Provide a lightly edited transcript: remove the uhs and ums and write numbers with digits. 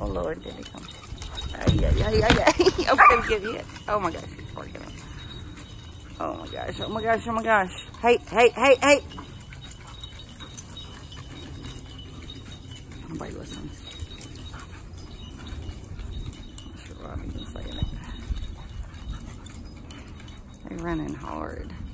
Lord, did he come? I'm gonna get hit. Oh my gosh, he's barking. Oh my gosh, oh my gosh, oh my gosh. Hey. Nobody listens. I'm sure Robbie can say it. They're running hard.